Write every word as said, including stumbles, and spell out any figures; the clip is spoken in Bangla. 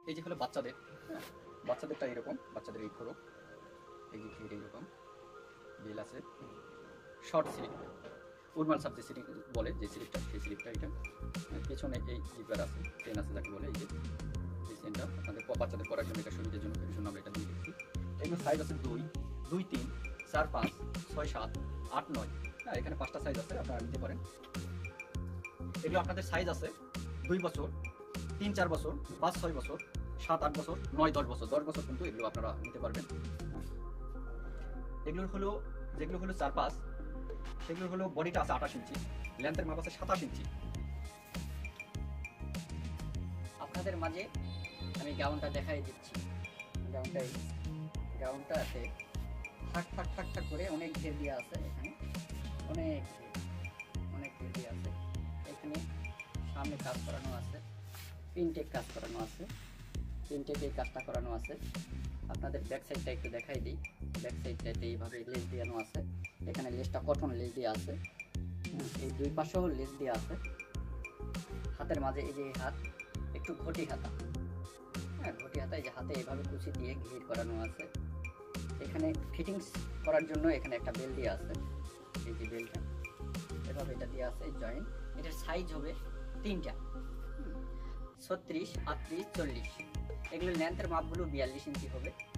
এই যে হলো বাচ্চাদের, হ্যাঁ বাচ্চাদেরটা এরকম, বাচ্চাদের এই খোরক, এই যে ঘির এইরকম বেল আছে, শর্ট স্লিপ উর্মাল সাব যে স্লিপ বলে, যে স্লিপটা সেই স্লিপটা এটা, পেছনে এই জিপার আছে, চেন আছে যাকে বলে, এই যে এই চেনটা আপনাদের বাচ্চাদের পড়ার জন্য, এটা সুবিধার জন্য এর জন্য আমরা এটা দিয়ে দিচ্ছি। এগুলো সাইজ আছে দুই দুই তিন চার পাঁচ ছয় সাত আট নয়, হ্যাঁ এখানে পাঁচটা সাইজ আছে, আপনারা নিতে পারেন। এগুলো আপনাদের সাইজ আছে দুই বছর, তিন চার বছর, পাঁচ ছয় বছর, সাত আট বছর, নয় দশ বছর, দশ বছর কিন্তু এগুলো আপনারা নিতে পারবেন। এগুলোর হলো যেগুলো হলো চার পাঁচ, সেগুলো হলো বডিটা আছে আঠাশ ইঞ্চি, লেন্থের মাপ আছে সাতাশ ইঞ্চি। আপনাদের মাঝে আমি গাউনটা দেখাই দিচ্ছি। গাউনটাই গাউনটাতে থাক থাক থাক থাক করে অনেক ঘের দেওয়া আছে, এখানে অনেক অনেক ঘের দেওয়া আছে। এখানে সামনে কাজ করানো আছে, প্রিন্টেক কাজ করানো আছে, প্রিন্টেক এই কাজটা করানো আছে। আপনাদের ব্যাক সাইডটা একটু দেখাই দিই। ব্যাক সাইডটাতে এইভাবে লেস দেওয়ানো আছে, এখানে লেসটা কটন লেস দেওয়া আছে, এই দুই পাশেও লেস দেওয়া আছে। হাতের মাঝে এই যে হাত একটু ঘটি হাতা, হ্যাঁ ঘটি হাতা, এই যে হাতে এইভাবে কুচি দিয়ে ঘির করানো আছে। এখানে ফিটিংস করার জন্য এখানে একটা বেল দেওয়া আছে, এই যে বেলটা এভাবে এটা দেওয়া আছে জয়েন্ট। এটার সাইজ হবে তিনটা, ছত্রিশ, আটত্রিশ, চল্লিশ। এগুলোর লেন্থের মাপগুলো বিয়াল্লিশ ইঞ্চি হবে।